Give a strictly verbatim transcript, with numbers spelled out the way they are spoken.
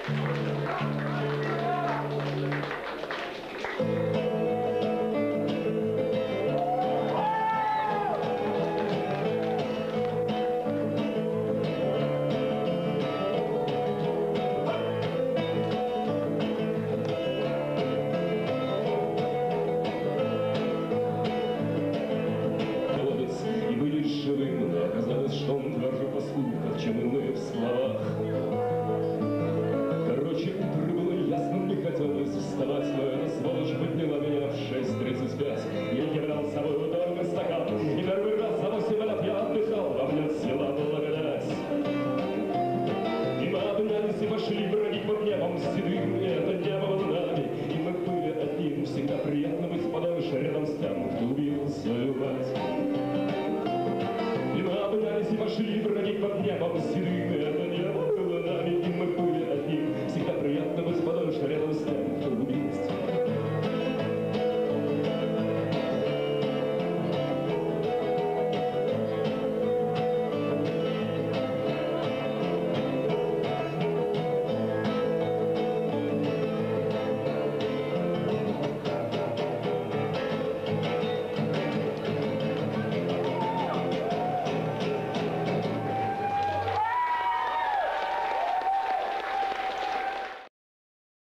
Чем иные в словах. Короче, утро было ясно, не хотелось вставать, но эта сволочь подняла меня в шесть тридцать пять. Я являл с собой ударный стакан, и первый раз за восемь лет я отдыхал, во мне села благодать. И мы обнялись и пошли бродить под небом седым, и это небо было нами, и мы были одним. Всегда приятно быть подальше рядом с тем, кто убил свою мать. И мы обнялись и пошли бродить под небом седым.